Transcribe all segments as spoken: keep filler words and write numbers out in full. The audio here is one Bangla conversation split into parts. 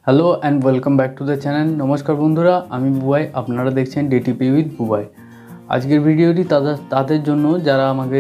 Hello and welcome back to the channel. নমস্কার বন্ধুরা, আমি বুবাই, আপনারা দেখছেন ডিটিপি উইথ বুবাই। আজকের ভিডিওটি তাদের তাদের জন্য যারা আমাকে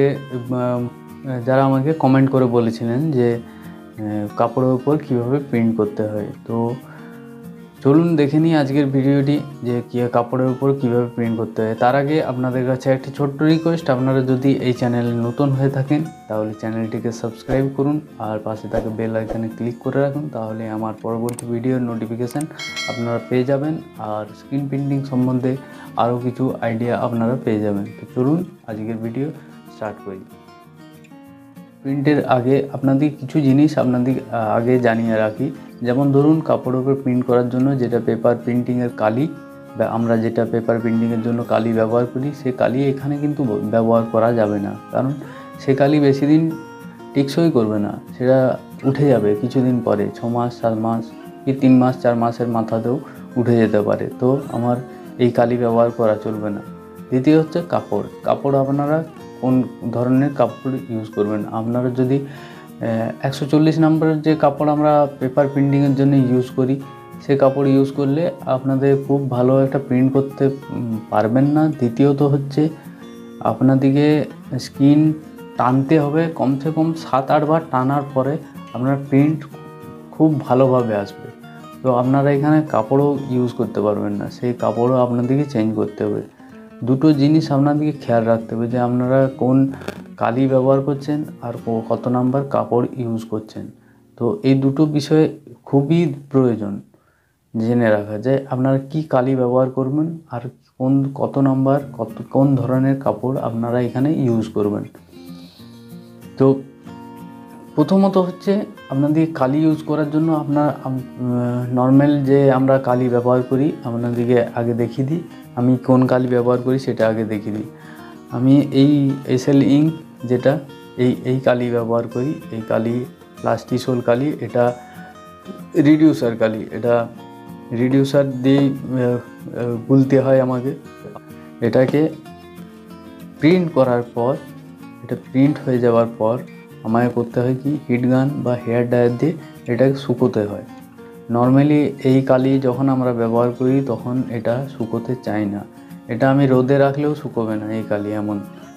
যারা আমাকে কমেন্ট করে বলেছিলেন যে কাপড়ের উপর কীভাবে প্রিন্ট করতে হয়। তো চলুন দেখে নিই আজকের ভিডিওটি যে কী কাপড়ের উপর কীভাবে প্রিন্ট করতে হয়। তার আগে আপনাদের কাছে একটি ছোট্ট রিকোয়েস্ট, আপনারা যদি এই চ্যানেলে নতুন হয়ে থাকেন তাহলে চ্যানেলটিকে সাবস্ক্রাইব করুন আর পাশে থাকা বেল আইকনে ক্লিক করে রাখুন, তাহলে আমার পরবর্তী ভিডিওর নোটিফিকেশান আপনারা পেয়ে যাবেন আর স্ক্রিন প্রিন্টিং সম্বন্ধে আরও কিছু আইডিয়া আপনারা পেয়ে যাবেন। তো চলুন আজকের ভিডিও স্টার্ট করি। প্রিন্টের আগে আপনাদের কিছু জিনিস আপনাদের আগে জানিয়ে রাখি, যেমন ধরুন কাপড়ের উপর প্রিন্ট করার জন্য যেটা পেপার প্রিন্টিংয়ের কালি বা আমরা যেটা পেপার প্রিন্টিংয়ের জন্য কালি ব্যবহার করি, সে কালি এখানে কিন্তু ব্যবহার করা যাবে না, কারণ সে কালি বেশি দিন টেকসই করবে না, সেটা উঠে যাবে কিছুদিন পরে, ছ মাস সাত মাস কি তিন মাস চার মাসের মাথাতেও উঠে যেতে পারে। তো আমার এই কালি ব্যবহার করা চলবে না। দ্বিতীয় হচ্ছে কাপড়। কাপড় আপনারা কোন ধরনের কাপড় ইউজ করবেন। আপনারা যদি একশো চল্লিশ নম্বরের যে কাপড় আমরা পেপার প্রিন্টিংয়ের জন্য ইউজ করি, সে কাপড় ইউজ করলে আপনাদের খুব ভালো একটা প্রিন্ট করতে পারবেন না। দ্বিতীয়ত হচ্ছে আপনাদেরকে স্ক্রিন টানতে হবে, কমসে কম সাত আটবার টানার পরে আপনার প্রিন্ট খুব ভালোভাবে আসবে। তো আপনারা এখানে কাপড়ও ইউজ করতে পারবেন না, সেই কাপড়ও আপনাদেরকে চেঞ্জ করতে হবে। দুটো জিনিস আপনাদেরকে খেয়াল রাখতে হবে যে আপনারা কোন কালি ব্যবহার করছেন আর কত নাম্বার কাপড় ইউজ করছেন। তো এই দুটো বিষয়ে খুবই প্রয়োজন জেনে রাখা যায় আপনারা কি কালি ব্যবহার করবেন আর কোন কত নাম্বার কত কোন ধরনের কাপড় আপনারা এখানে ইউজ করবেন। তো প্রথমত হচ্ছে আপনাদের কালি ইউজ করার জন্য আপনার নর্মাল যে আমরা কালি ব্যবহার করি আপনাদেরকে আগে দেখিয়ে দিই। আমি কোন কালি ব্যবহার করি সেটা আগে দেখিয়ে দিই। আমি এই এসএল ইঙ্ক যেটা এই এই কালি ব্যবহার করি। এই কালি প্লাস্টিসোল কালি, এটা রিডিউসার কালি, এটা রিডিউসার দিয়ে গুলতে হয় আমাকে। এটাকে প্রিন্ট করার পর, এটা প্রিন্ট হয়ে যাওয়ার পর আমাকে করতে হয় কি, হিট গান বা হেয়ার ড্রায়ার দিয়ে এটাকে শুকোতে হয়। নর্মালি এই কালি যখন আমরা ব্যবহার করি তখন এটা শুকোতে চাই না, এটা আমি রোদে রাখলেও শুকোবে না। এই কালি এমন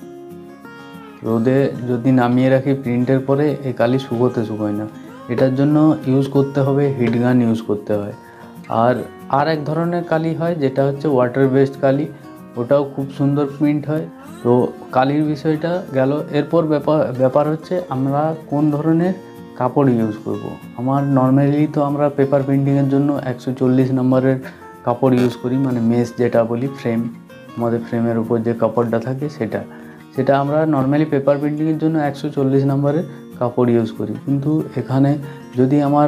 রোদে যদি নামিয়ে রাখি প্রিন্টের পরে এই কালি শুকোতে শুকোয় না, এটার জন্য ইউজ করতে হবে হিট গান ইউজ করতে হয়। আর আর এক ধরনের কালি হয় যেটা হচ্ছে ওয়াটার বেসড কালি, ওটাও খুব সুন্দর প্রিন্ট হয়। তো কালির বিষয়টা গেল। এরপর ব্যাপার ব্যাপার হচ্ছে আমরা কোন ধরনের কাপড় ইউজ করব। আমার নর্মালি তো আমরা পেপার প্রিন্টিংয়ের জন্য একশো চল্লিশ নম্বরের কাপড় ইউজ করি, মানে মেশ যেটা বলি, ফ্রেম, আমাদের ফ্রেমের উপর যে কাপড়টা থাকে সেটা সেটা আমরা নর্মালি পেপার প্রিন্টিংয়ের জন্য একশো চল্লিশ নম্বরের কাপড় ইউজ করি। কিন্তু এখানে যদি আমার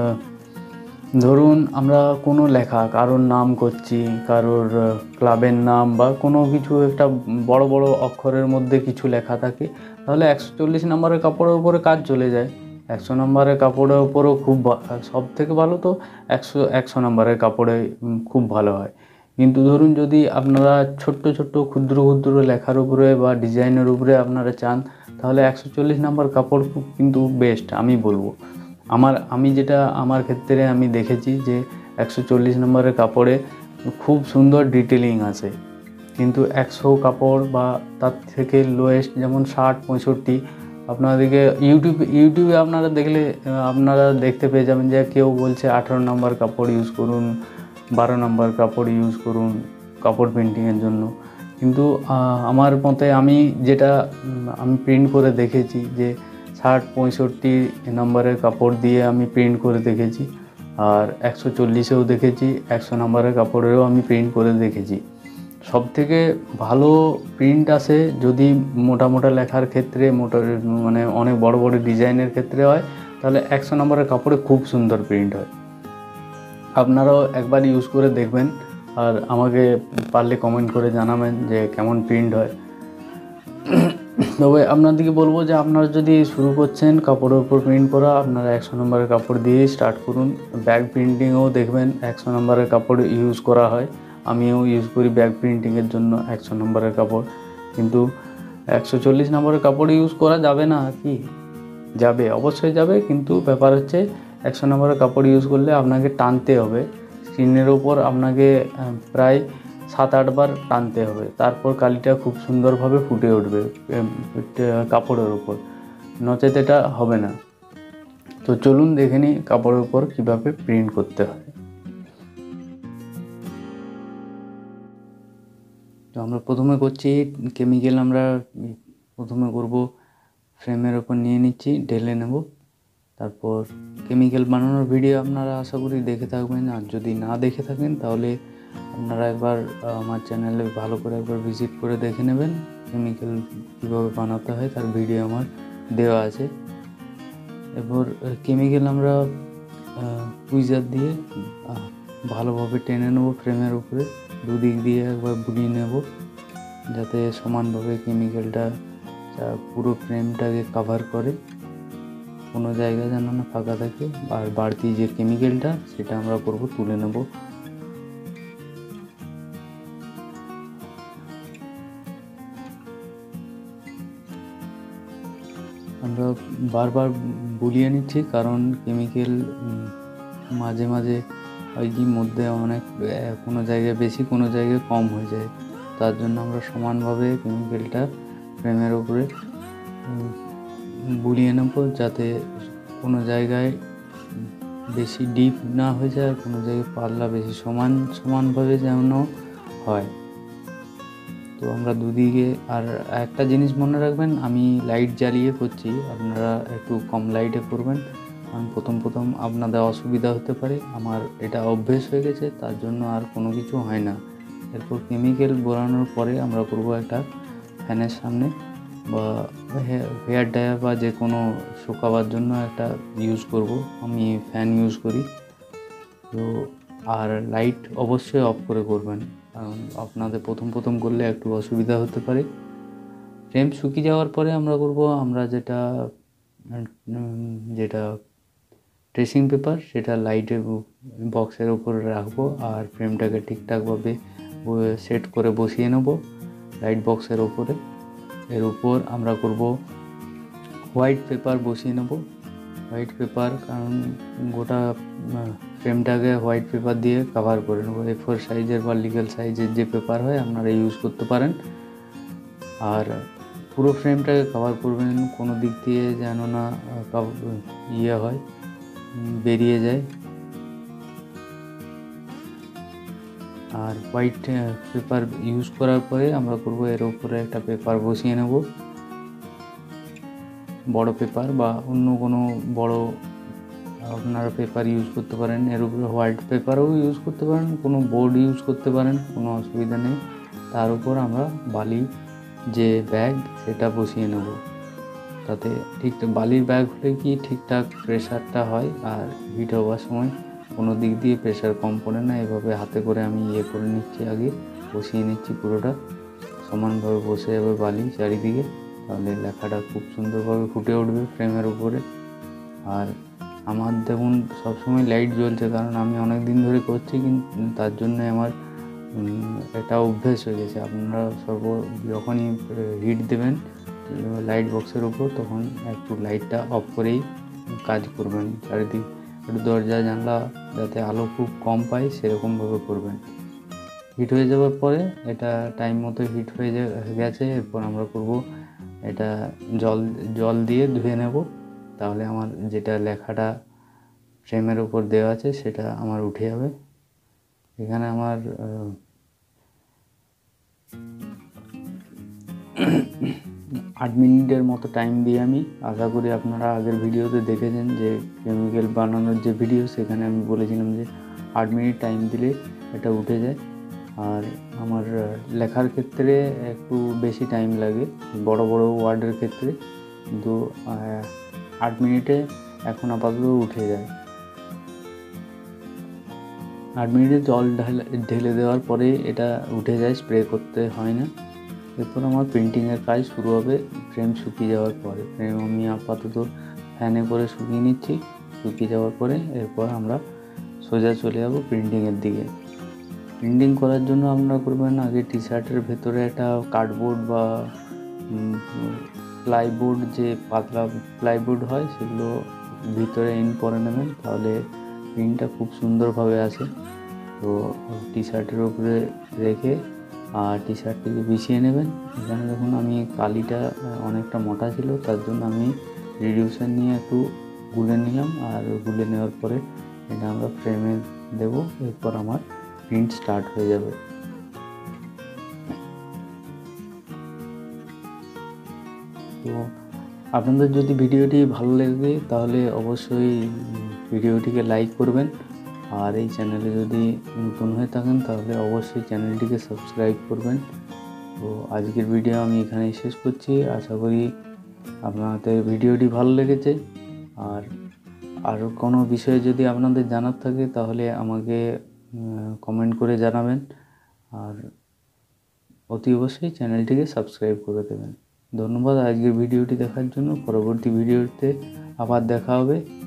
ধরুন আমরা কোনো লেখা কারোর নাম করছি, কারোর ক্লাবের নাম বা কোনো কিছু একটা বড় বড় অক্ষরের মধ্যে কিছু লেখা থাকে, তাহলে একশো চল্লিশ নম্বরের কাপড়ের উপরে কাজ চলে যায়। একশো নম্বরের কাপড়ের উপরেও খুব সব থেকে ভালো তো একশো একশো নম্বরের কাপড়ে খুব ভালো হয়। কিন্তু ধরুন যদি আপনারা ছোট্ট ছোট্ট ক্ষুদ্র ক্ষুদ্র লেখার উপরে বা ডিজাইনের উপরে আপনারা চান, তাহলে একশো চল্লিশ নম্বর কাপড় কিন্তু বেস্ট আমি বলবো। আমার আমি যেটা আমার ক্ষেত্রে আমি দেখেছি যে একশো চল্লিশ নম্বরের কাপড়ে খুব সুন্দর ডিটেলিং আছে। কিন্তু একশো কাপড় বা তার থেকে লোয়েস্ট যেমন ষাট পঁয়ষট্টি, আপনাদেরকে ইউটিউব ইউটিউবে আপনারা দেখলে আপনারা দেখতে পেয়ে যাবেন যে কেউ বলছে আঠারো নম্বর কাপড় ইউজ করুন, বারো নম্বর কাপড় ইউজ করুন কাপড় প্রিন্টিংয়ের জন্য। কিন্তু আমার মতে আমি যেটা আমি প্রিন্ট করে দেখেছি যে ষাট পঁয়ষট্টি নম্বরের কাপড় দিয়ে আমি প্রিন্ট করে দেখেছি, আর একশো চল্লিশেও দেখেছি, একশো নম্বরের কাপড়েরও আমি প্রিন্ট করে দেখেছি। সব থেকে ভালো প্রিন্ট আসে যদি মোটা মোটা লেখার ক্ষেত্রে, মোটা মানে অনেক বড় বড় ডিজাইনের ক্ষেত্রে হয়, তাহলে একশো নম্বরের কাপড়ে খুব সুন্দর প্রিন্ট হয়। আপনারাও একবার ইউজ করে দেখবেন আর আমাকে পারলে কমেন্ট করে জানাবেন যে কেমন প্রিন্ট হয়। তবে আপনাদেরকে বলবো যে আপনারা যদি শুরু করছেন কাপড়ের উপর প্রিন্ট করা, আপনারা একশো নম্বরের কাপড় দিয়ে স্টার্ট করুন। ব্যাগ প্রিন্টিংয়েও দেখবেন একশো নম্বরের কাপড় ইউজ করা হয়, আমিও ইউজ করি ব্যাগ প্রিন্টিংয়ের জন্য একশো নম্বরের কাপড়। কিন্তু একশো চল্লিশ নম্বরের কাপড় ইউজ করা যাবে না কি? যাবে, অবশ্যই যাবে, কিন্তু ব্যাপার হচ্ছে একশো নম্বরের কাপড় ইউজ করলে আপনাকে টানতে হবে, স্ক্রিনের ওপর আপনাকে প্রায় সাত আটবার টানতে হবে, তারপর কালিটা খুব সুন্দরভাবে ফুটে উঠবে কাপড়ের ওপর, নচেত এটা হবে না। তো চলুন দেখে নিই কাপড়ের উপর কীভাবে প্রিন্ট করতে হয়। তো আমরা প্রথমে করছি কেমিক্যাল, আমরা প্রথমে করব ফ্রেমের ওপর নিয়ে নিচ্ছি, ঢেলে নেব। তারপর কেমিক্যাল বানানোর ভিডিও আপনারা আশা করি দেখে থাকবেন, আর যদি না দেখে থাকেন তাহলে আপনারা একবার আমার চ্যানেলে ভালো করে একবার ভিজিট করে দেখে নেবেন। কেমিক্যাল কীভাবে বানাতে হয় তার ভিডিও আমার দেওয়া আছে। এরপর কেমিক্যাল আমরা কুইজার দিয়ে ভালোভাবে টেনে নেব ফ্রেমের উপরে, দুদিক দিয়ে একবার বুলিয়ে নেব যাতে সমানভাবে কেমিক্যালটা পুরো ফ্রেমটাকে কভার করে, কোনো জায়গায় যেন না ফাঁকা থাকে। আর বাড়তি যে কেমিক্যালটা সেটা আমরা করব তুলে নেব। আমরা বারবার বুলিয়ে নিচ্ছি, কারণ কেমিক্যাল মাঝে মাঝে হয় কি মধ্যে অনেক কোনো জায়গায় বেশি কোনো জায়গায় কম হয়ে যায়, তার জন্য আমরা সমানভাবে কেমিক্যালটা ফ্রেমের উপরে বুলিয়ে নেব যাতে কোনো জায়গায় বেশি ডিপ না হয়ে যায়, আর কোনো জায়গায় পাতলা বেশি সমান সমানভাবে যেন হয়। তো আমরা দুদিকে, আর একটা জিনিস মনে রাখবেন, আমি লাইট জ্বালিয়ে করছি, আপনারা একটু কম লাইটে করবেন, কারণ প্রথম প্রথম আপনাদের অসুবিধা হতে পারে। আমার এটা অভ্যেস হয়ে গেছে, তার জন্য আর কোনো কিছু হয় না। এরপর কেমিক্যাল বোলানোর পরে আমরা করব একটা ফ্যানের সামনে বা হেয়ার ড্রায়ার বা যে কোনো শুকাবার জন্য একটা ইউজ করব, আমি ফ্যান ইউজ করি। তো আর লাইট অবশ্যই অফ করে করবেন, কারণ আপনাদের প্রথম প্রথম করলে একটু অসুবিধা হতে পারে। ফ্রেম শুকিয়ে যাওয়ার পরে আমরা করব, আমরা যেটা যেটা ট্রেসিং পেপার সেটা লাইটের বক্সের উপরে রাখবো, আর ফ্রেমটাকে ঠিকঠাকভাবে সেট করে বসিয়ে নেব লাইট বক্সের ওপরে। এর উপর আমরা করব হোয়াইট পেপার বসিয়ে নেব, হোয়াইট পেপার, কারণ গোটা ফ্রেমটাকে হোয়াইট পেপার দিয়ে কভার করে নেব। এ ফোর সাইজের বা লিগ্যাল সাইজের যে পেপার হয় আপনারা ইউজ করতে পারেন। আর পুরো ফ্রেমটাকে কভার করবেন, কোনো দিক দিয়ে যেন না ইয়ে হয়, বেরিয়ে যায়। আর হোয়াইট পেপার ইউজ করার পরে আমরা করব এর উপরে একটা পেপার বসিয়ে নেব, বড় পেপার বা অন্য কোনো বড় আপনারা পেপার ইউজ করতে পারেন। এর উপরে হোয়াইট পেপারও ইউজ করতে পারেন, কোনো বোর্ড ইউজ করতে পারেন, কোনো অসুবিধা নেই। তার উপর আমরা বালি যে ব্যাগ সেটা বসিয়ে নেব, তাতে ঠিক বালির ব্যাগ হলে কি ঠিকঠাক প্রেশারটা হয়, আর হিট হওয়ার সময় কোনো দিক দিয়ে প্রেশার কম পড়ে না। এভাবে হাতে করে আমি ইয়ে করে নিচ্ছি, আগে বসিয়ে নিচ্ছি, পুরোটা সমানভাবে বসে যাবে বালি চারিদিকে, তাহলে লেখাটা খুব সুন্দরভাবে ফুটে উঠবে ফ্রেমের উপরে। আর আমার দেখুন সবসময় লাইট জ্বলছে, কারণ আমি অনেক দিন ধরে করছি, কিন্তু তার জন্য আমার এটা অভ্যেস হয়ে গেছে। আপনারা সর্ব যখনই হিট দেবেন লাইট বক্সের উপর, তখন একটু লাইটটা অফ করেই কাজ করবেন, চারিদিক একটু দরজা জানলা যাতে আলো খুব কম পায় সেরকমভাবে করবেন। হিট হয়ে যাওয়ার পরে এটা টাইম মতো হিট হয়ে গেছে, এরপর আমরা করব এটা জল জল দিয়ে ধুয়ে নেব, তাহলে আমার যেটা লেখাটা ফ্রেমের উপর দেওয়া আছে সেটা আমার উঠে যাবে। এখানে আমার আট মিনিটের মতো টাইম দিয়ে, আমি আশা করি আপনারা আগের ভিডিওতে দেখেছেন যে কেমিক্যাল বানানোর যে ভিডিও, সেখানে আমি বলেছিলাম যে আট মিনিট টাইম দিলে এটা উঠে যায়। আর আমার লেখার ক্ষেত্রে একটু বেশি টাইম লাগে বড় বড় ওয়ার্ডের ক্ষেত্রে, কিন্তু আট মিনিটে এখন আপাতত উঠে যায়। আট মিনিটে জল ঢালে ঢেলে দেওয়ার পরে এটা উঠে যায়, স্প্রে করতে হয় না। এরপর আমার প্রিন্টিংয়ের কাজ শুরু হবে ফ্রেম শুকিয়ে যাওয়ার পরে। ফ্রেম আমি আপাতত ফ্যানে করে শুকিয়ে নিচ্ছি, শুকিয়ে যাওয়ার পরে এরপর আমরা সোজা চলে যাব প্রিন্টিংয়ের দিকে। প্রিন্টিং করার জন্য আপনারা করবেন, আগে টি শার্টের ভেতরে একটা কার্ডবোর্ড বা প্লাইবোর্ড, যে পাতলা প্লাইবোর্ড হয় সেগুলো ভিতরে ইন করে নেবেন, তাহলে প্রিন্টটা খুব সুন্দরভাবে আসে। তো টি শার্টের উপরে রেখে আর টি শার্টটিকে বিছিয়ে নেবেন। এখানে দেখুন আমি কালিটা অনেকটা মোটা ছিল, তার জন্য আমি রিডিউসার নিয়ে একটু গুলে নিলাম, আর গুলে নেওয়ার পরে এটা আমরা ফ্রেমে দেব। এরপর আমার প্রিন্ট স্টার্ট হয়ে যাবে। তো আপনাদের যদি ভিডিওটি ভালো লাগে তাহলে অবশ্যই ভিডিওটিকে লাইক করবেন, আর এই চ্যানেলে যদি নতুন হয়ে থাকেন তাহলে অবশ্যই চ্যানেলটিকে সাবস্ক্রাইব করবেন। তো আজকের ভিডিও আমি এখানেই শেষ করছি। আশা করি আপনাদের ভিডিওটি ভালো লেগেছে। আর আরও কোনো বিষয়ে যদি আপনাদের জানার থাকে তাহলে আমাকে কমেন্ট করে জানাবেন, আর অতি অবশ্যই চ্যানেলটিকে সাবস্ক্রাইব করে দেবেন। ধন্যবাদ আজকের ভিডিওটি দেখার জন্য। পরবর্তী ভিডিওতে আবার দেখা হবে।